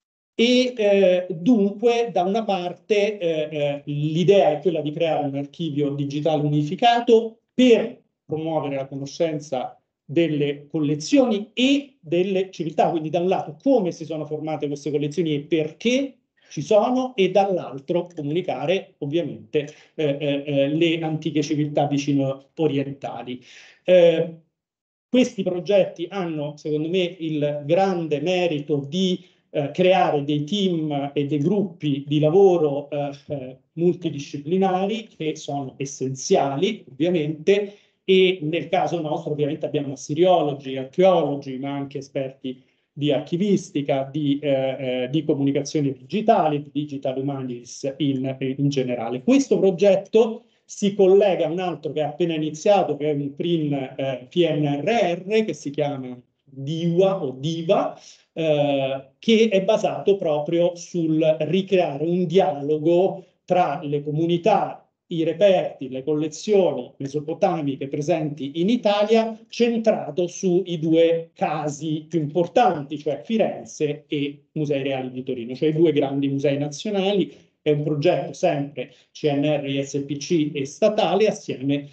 E eh, dunque, da una parte, eh, eh, l'idea è quella di creare un archivio digitale unificato per promuovere la conoscenza delle collezioni e delle civiltà, quindi da un lato come si sono formate queste collezioni e perché ci sono, e dall'altro comunicare ovviamente eh, eh, le antiche civiltà vicino orientali. Eh, questi progetti hanno, secondo me, il grande merito di eh, creare dei team e dei gruppi di lavoro eh, eh, multidisciplinari, che sono essenziali, ovviamente, e nel caso nostro ovviamente abbiamo assiriologi, archeologi, ma anche esperti di archivistica, di, eh, eh, di comunicazioni digitali, di digital humanities in, in generale. Questo progetto si collega a un altro che è appena iniziato, che è un P R I N eh, P N R R, che si chiama DIWA o DIVA, eh, che è basato proprio sul ricreare un dialogo tra le comunità, i reperti, le collezioni mesopotamiche presenti in Italia, centrato sui due casi più importanti, cioè Firenze e Musei Reali di Torino, cioè i due grandi musei nazionali, è un progetto sempre C N R I S P C e statale assieme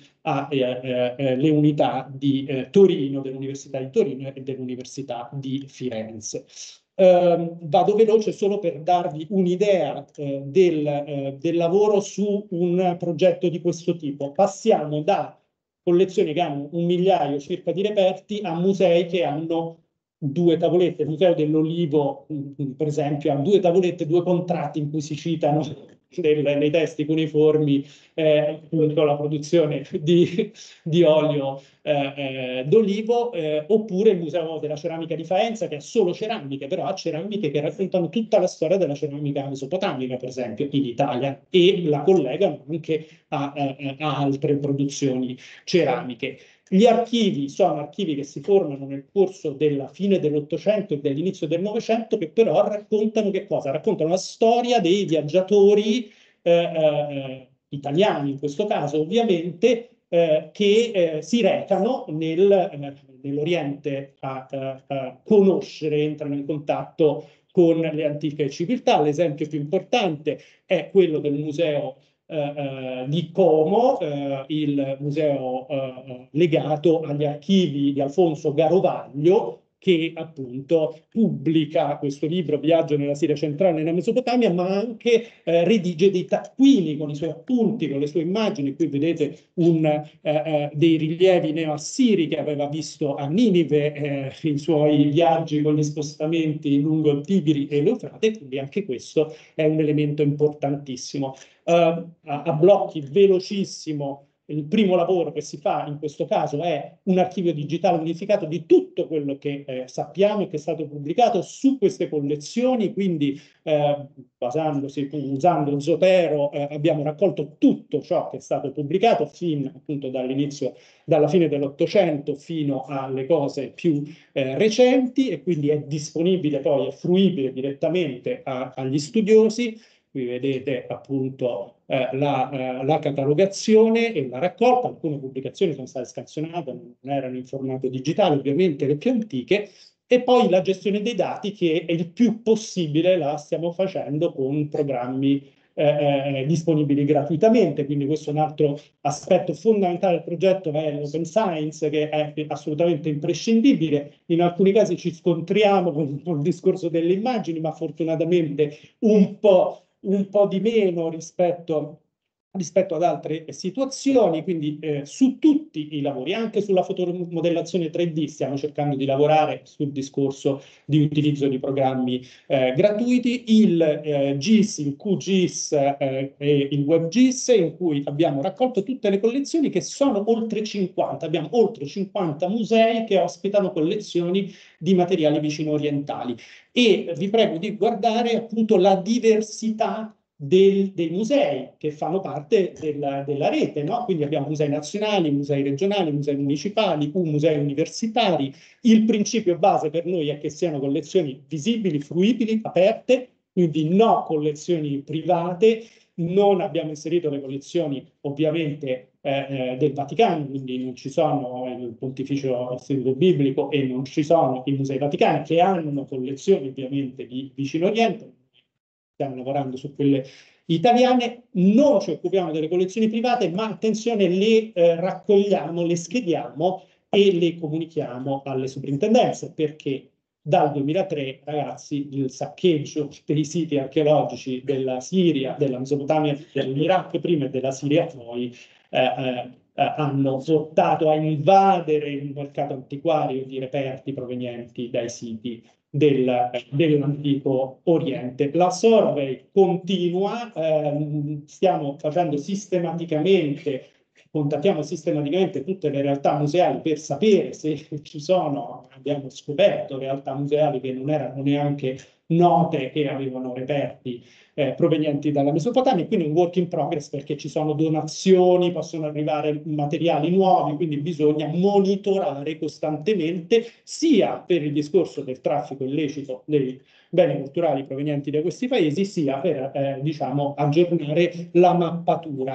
alle eh, eh, unità di eh, Torino, dell'Università di Torino e dell'Università di Firenze. Eh, vado veloce solo per darvi un'idea eh, del, eh, del lavoro su un progetto di questo tipo. Passiamo da collezioni che hanno un migliaio circa di reperti a musei che hanno due tavolette. Il Museo dell'Olivo, per esempio, ha due tavolette, due contratti in cui si citano nel, nei testi cuneiformi eh, appunto la produzione di, di olio eh, eh, d'olivo, eh, oppure il Museo della Ceramica di Faenza, che ha solo ceramiche, però ha ceramiche che raccontano tutta la storia della ceramica mesopotamica, per esempio, in Italia, e la collegano anche a, a, a altre produzioni ceramiche. Gli archivi sono archivi che si formano nel corso della fine dell'Ottocento e dell'inizio del Novecento, che però raccontano che cosa? Raccontano la storia dei viaggiatori eh, eh, italiani, in questo caso ovviamente, eh, che eh, si recano nel, eh, nell'Oriente a, a, a conoscere, entrano in contatto con le antiche civiltà. L'esempio più importante è quello del museo Uh, uh, di Como, uh, il museo uh, legato agli archivi di Alfonso Garovaglio, che appunto pubblica questo libro Viaggio nella Siria centrale e nella Mesopotamia, ma anche eh, redige dei taccuini con i suoi appunti, con le sue immagini. Qui vedete un, eh, eh, dei rilievi neoassiri che aveva visto a Ninive, eh, i suoi viaggi con gli spostamenti lungo il Tigri e l'Eufrate, quindi anche questo è un elemento importantissimo. Uh, a, a blocchi velocissimo, il primo lavoro che si fa in questo caso è un archivio digitale unificato di tutto quello che eh, sappiamo e che è stato pubblicato su queste collezioni, quindi eh, basandosi, usando Zotero, eh, abbiamo raccolto tutto ciò che è stato pubblicato fin appunto dall'inizio, dalla fine dell'Ottocento fino alle cose più eh, recenti, e quindi è disponibile poi, è fruibile direttamente a, agli studiosi. Qui vedete appunto eh, la, eh, la catalogazione e la raccolta. Alcune pubblicazioni sono state scansionate, non erano in formato digitale, ovviamente le più antiche, e poi la gestione dei dati, che è il più possibile la stiamo facendo con programmi eh, eh, disponibili gratuitamente. Quindi questo è un altro aspetto fondamentale del progetto, è l'open science, che è assolutamente imprescindibile. In alcuni casi ci scontriamo con, con il discorso delle immagini, ma fortunatamente un po' un po' di meno rispetto, rispetto ad altre situazioni. Quindi eh, su tutti i lavori, anche sulla fotomodellazione tre D, stiamo cercando di lavorare sul discorso di utilizzo di programmi eh, gratuiti. Il eh, G I S, il Q G I S eh, e il WebGIS, in cui abbiamo raccolto tutte le collezioni, che sono oltre cinquanta. Abbiamo oltre cinquanta musei che ospitano collezioni di materiali vicino orientali. E vi prego di guardare appunto la diversità del, dei musei che fanno parte della, della rete, no? Quindi abbiamo musei nazionali, musei regionali, musei municipali, musei universitari. Il principio base per noi è che siano collezioni visibili, fruibili, aperte, quindi no collezioni private. Non abbiamo inserito le collezioni ovviamente eh, eh, del Vaticano, quindi non ci sono il Pontificio Istituto Biblico e non ci sono i musei vaticani, che hanno collezioni ovviamente di Vicino Oriente. Stiamo lavorando su quelle italiane. Non ci occupiamo delle collezioni private, ma attenzione, le eh, raccogliamo, le schediamo e le comunichiamo alle soprintendenze, perché dal duemilatré, ragazzi, il saccheggio dei siti archeologici della Siria, della Mesopotamia, dell'Iraq prima e della Siria poi, eh, eh, hanno portato a invadere il mercato antiquario di reperti provenienti dai siti del, dell'antico Oriente. La survey continua, ehm, stiamo facendo sistematicamente, contattiamo sistematicamente tutte le realtà museali per sapere se ci sono, abbiamo scoperto realtà museali che non erano neanche note che avevano reperti eh, provenienti dalla Mesopotamia, quindi un work in progress, perché ci sono donazioni, possono arrivare materiali nuovi, quindi bisogna monitorare costantemente, sia per il discorso del traffico illecito dei beni culturali provenienti da questi paesi, sia per eh, diciamo aggiornare la mappatura.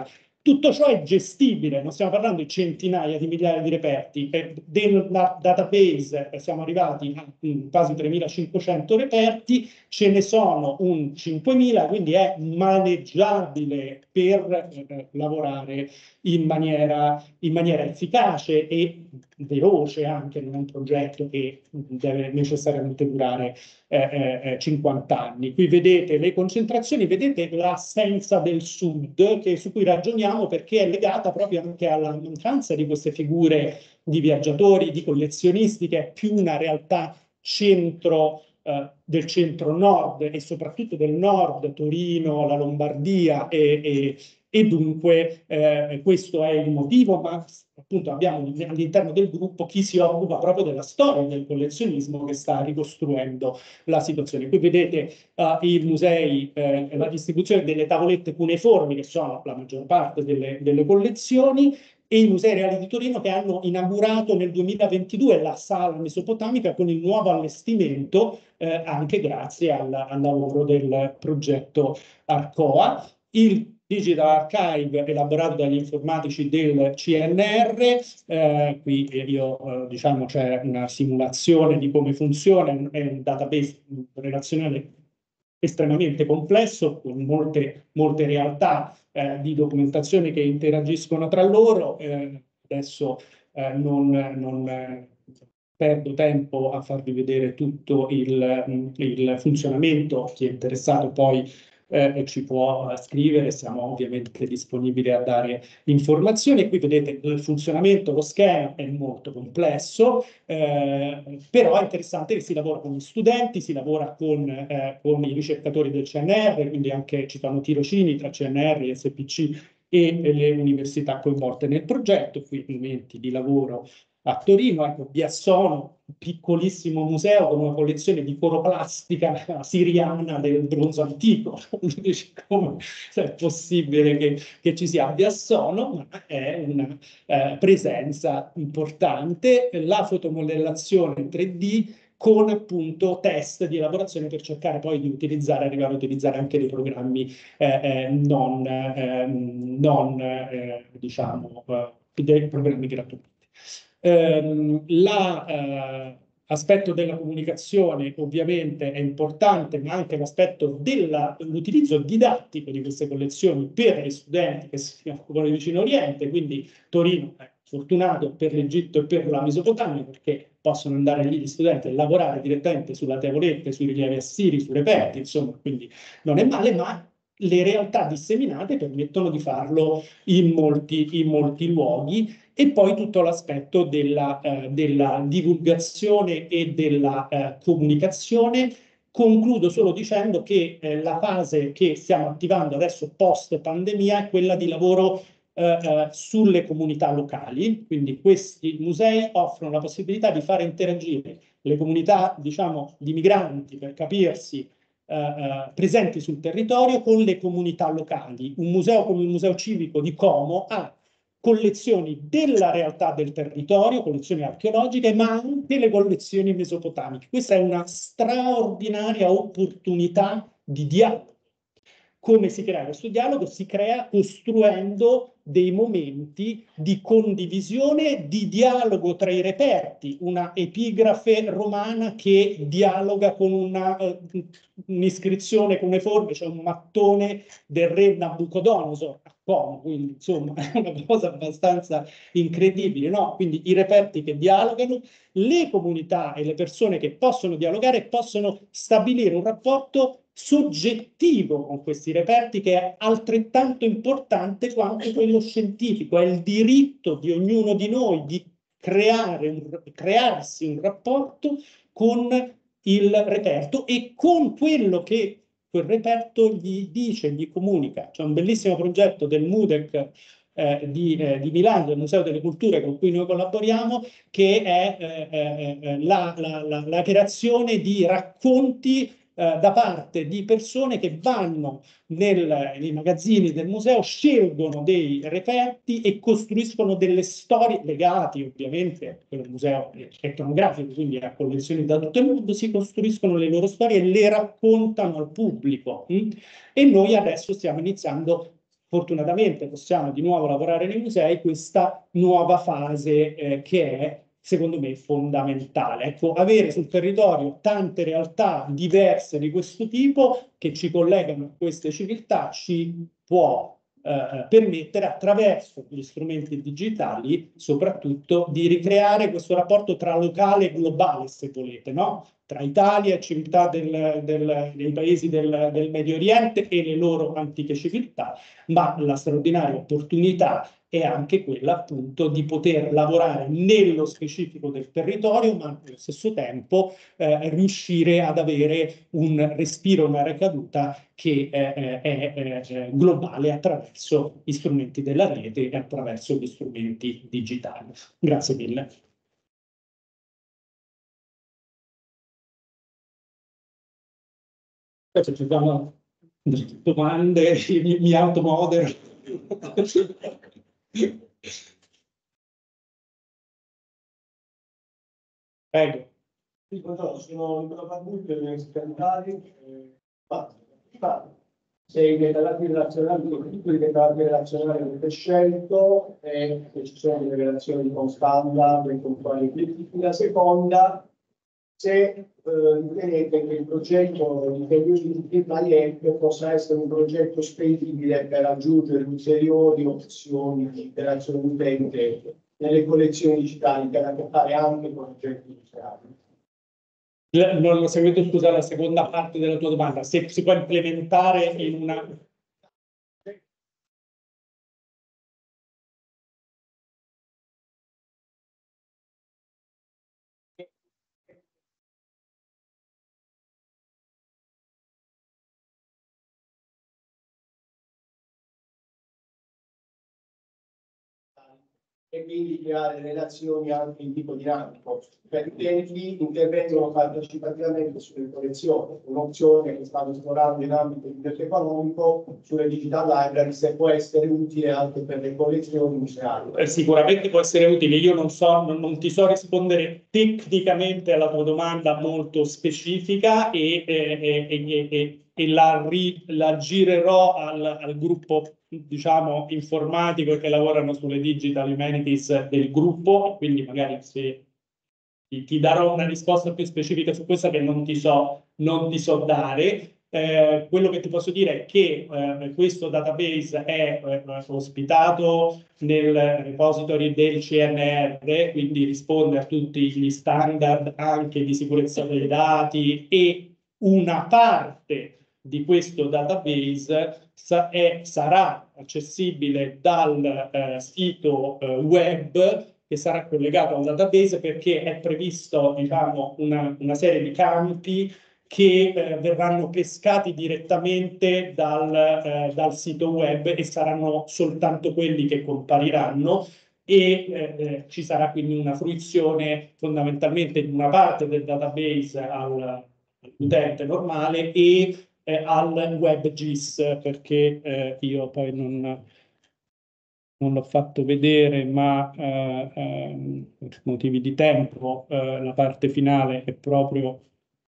Tutto ciò è gestibile, non stiamo parlando di centinaia di migliaia di reperti, eh, del database eh, siamo arrivati a um, quasi tremilacinquecento reperti, ce ne sono un cinquemila, quindi è maneggiabile per eh, lavorare in maniera, in maniera efficace e veloce anche, non è un progetto che deve necessariamente durare eh, eh, cinquanta anni. Qui vedete le concentrazioni, vedete l'assenza del sud che, su cui ragioniamo perché è legata proprio anche alla mancanza di queste figure di viaggiatori, di collezionisti, che è più una realtà centro eh, del centro-nord e soprattutto del nord, Torino, la Lombardia e, e e dunque eh, questo è il motivo, ma appunto abbiamo all'interno del gruppo chi si occupa proprio della storia del collezionismo che sta ricostruendo la situazione. Qui vedete uh, i musei, eh, la distribuzione delle tavolette cuneiformi, che sono la maggior parte delle, delle collezioni, e i Musei Reali di Torino che hanno inaugurato nel duemilaventidue la sala mesopotamica con il nuovo allestimento, eh, anche grazie al, al lavoro del progetto Arcoa. Il Digital Archive elaborato dagli informatici del C N R, eh, qui io eh, diciamo c'è una simulazione di come funziona, è un database relazionale estremamente complesso con molte, molte realtà eh, di documentazione che interagiscono tra loro. Eh, adesso eh, non, non eh, perdo tempo a farvi vedere tutto il, il funzionamento. Chi è interessato poi Eh, ci può scrivere, siamo ovviamente disponibili a dare informazioni. Qui vedete il funzionamento, lo schema è molto complesso, eh, però è interessante che si lavora con gli studenti, si lavora con, eh, con i ricercatori del C N R, quindi anche ci fanno tirocini tra C N R, S P C e, e le università coinvolte nel progetto. Qui elementi di lavoro a Torino, ecco, Biassono, un piccolissimo museo con una collezione di coroplastica siriana del bronzo antico. Come è possibile che, che ci sia a Biassono, ma è una eh, presenza importante. La fotomodellazione in tre D con appunto test di elaborazione per cercare poi di utilizzare, arrivare a utilizzare anche dei programmi eh, eh, non, eh, non eh, diciamo, eh, dei programmi gratuiti. Eh, l'aspetto eh, della comunicazione ovviamente è importante, ma anche l'aspetto dell'utilizzo didattico di queste collezioni per gli studenti che si occupano di Vicino Oriente, quindi Torino è fortunato per l'Egitto e per la Mesopotamia perché possono andare lì gli studenti e lavorare direttamente sulla tavolette, sui rilievi assiri, sui reperti, insomma, quindi non è male, ma le realtà disseminate permettono di farlo in molti, in molti luoghi. E poi tutto l'aspetto della, eh, della divulgazione e della eh, comunicazione. Concludo solo dicendo che eh, la fase che stiamo attivando adesso post pandemia è quella di lavoro eh, eh, sulle comunità locali, quindi questi musei offrono la possibilità di fare interagire le comunità, diciamo, di migranti, per capirsi, eh, eh, presenti sul territorio con le comunità locali. Un museo come il Museo Civico di Como ha collezioni della realtà del territorio, collezioni archeologiche, ma anche le collezioni mesopotamiche. Questa è una straordinaria opportunità di dialogo. Come si crea questo dialogo? Si crea costruendo dei momenti di condivisione, di dialogo tra i reperti, una epigrafe romana che dialoga con una, uh, un'iscrizione cuneiforme, cioè un mattone del re Nabucodonosor a Como, quindi insomma è una cosa abbastanza incredibile, no? Quindi i reperti che dialogano, le comunità e le persone che possono dialogare possono stabilire un rapporto soggettivo con questi reperti che è altrettanto importante quanto quello scientifico. È il diritto di ognuno di noi di creare un, crearsi un rapporto con il reperto e con quello che quel reperto gli dice, gli comunica. C'è un bellissimo progetto del MUDEC eh, di, eh, di Milano, del Museo delle Culture con cui noi collaboriamo, che è eh, eh, la, la, la, la creazione di racconti da parte di persone che vanno nel, nei magazzini del museo, scelgono dei reperti e costruiscono delle storie legate ovviamente al museo etnografico, quindi a collezioni da tutto il mondo, si costruiscono le loro storie e le raccontano al pubblico. E noi adesso stiamo iniziando fortunatamente possiamo di nuovo lavorare nei musei, questa nuova fase eh, che è, secondo me, fondamentale. Ecco, avere sul territorio tante realtà diverse di questo tipo che ci collegano a queste civiltà ci può eh, permettere, attraverso gli strumenti digitali, soprattutto, di ricreare questo rapporto tra locale e globale, se volete, no? Tra Italia e civiltà del, del, dei paesi del, del Medio Oriente e le loro antiche civiltà, ma la straordinaria opportunità è anche quella appunto di poter lavorare nello specifico del territorio, ma allo stesso tempo eh, riuscire ad avere un respiro, una ricaduta che eh, è eh, globale attraverso gli strumenti della rete e attraverso gli strumenti digitali. Grazie mille. Poi se ci sono domande, mi, mi automodero. Prego. Sono Nicola Barbucci, universitari, sei dall'atto relazionale, tutti i dettagli relazionali avete scelto e ci sono delle relazioni con standard con quali critici. La seconda, se eh, ritenete che il progetto di Interview possa essere un progetto spendibile per aggiungere ulteriori opzioni di interazione utente nelle collezioni digitali per accettare anche con oggetti digitali. Non ho seguito, scusa, la seconda parte della tua domanda. Se si può implementare in una... E quindi creare relazioni anche in tipo dinamico. Per i utenti intervengono partecipativamente sulle collezioni, un'opzione che stanno esplorando in ambito di diritto economico sulle digital library, se può essere utile anche per le collezioni museali. Eh, sicuramente può essere utile. Io non so, non, non ti so rispondere tecnicamente alla tua domanda molto specifica e, e, e, e, e la, ri, la girerò al, al gruppo, diciamo, informatico che lavorano sulle digital humanities del gruppo, quindi magari se ti, ti darò una risposta più specifica su questa che non ti so, non ti so dare. Eh, quello che ti posso dire è che eh, questo database è eh, ospitato nel repository del C N R, quindi risponde a tutti gli standard anche di sicurezza dei dati, e una parte di questo database sa è, sarà accessibile dal eh, sito eh, web che sarà collegato al database, perché è previsto, diciamo, una, una serie di campi che eh, verranno pescati direttamente dal, eh, dal sito web e saranno soltanto quelli che compariranno, e eh, ci sarà quindi una fruizione fondamentalmente di una parte del database al, all'utente normale e eh, al WebGIS, perché eh, io poi non... non l'ho fatto vedere, ma eh, eh, per motivi di tempo eh, la parte finale è proprio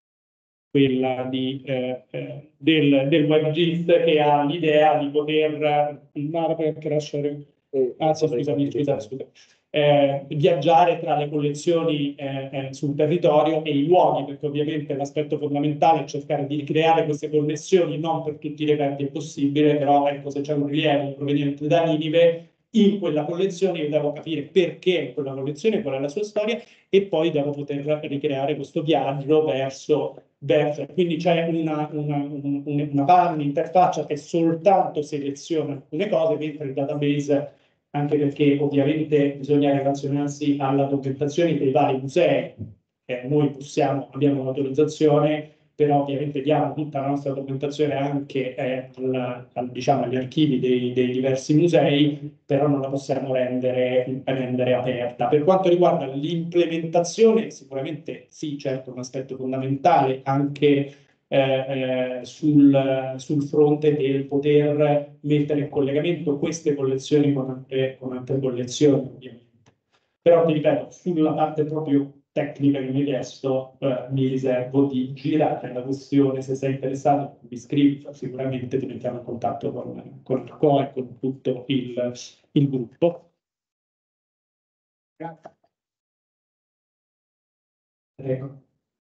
quella di, eh, eh, del, del WebGIS, che ha l'idea di poter no, perché lasciare... ah, sì, scusami, scusa, scusa. Eh, viaggiare tra le collezioni eh, eh, sul territorio e i luoghi, perché ovviamente l'aspetto fondamentale è cercare di ricreare queste connessioni. Non per tutti i eventi è possibile, però ecco, se c'è un rilievo proveniente da Ninive, in quella collezione io devo capire perché in quella collezione, qual è la sua storia, e poi devo poter ricreare questo viaggio verso, verso. Quindi c'è una, una, una, una, un'interfaccia che soltanto seleziona alcune cose, mentre il database, anche perché ovviamente bisogna relazionarsi alla documentazione dei vari musei, che noi possiamo, abbiamo l'autorizzazione, però ovviamente diamo tutta la nostra documentazione anche eh, al, al, diciamo, agli archivi dei, dei diversi musei, però non la possiamo rendere, rendere aperta. Per quanto riguarda l'implementazione, sicuramente sì, certo, un aspetto fondamentale anche eh, eh, sul, sul fronte del poter mettere in collegamento queste collezioni con altre, con altre collezioni, ovviamente. Però ti ripeto, sulla parte proprio tecnica che mi hai chiesto, eh, mi riservo di girare la questione. Se sei interessato, mi scrivi, sicuramente ti mettiamo in contatto con, con il C O e con tutto il, il gruppo. Prego.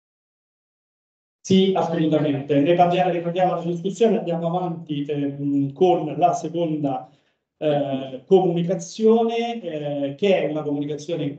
Sì, assolutamente. Riparliamo, riparliamo la discussione, andiamo avanti eh, con la seconda eh, comunicazione, eh, che è una comunicazione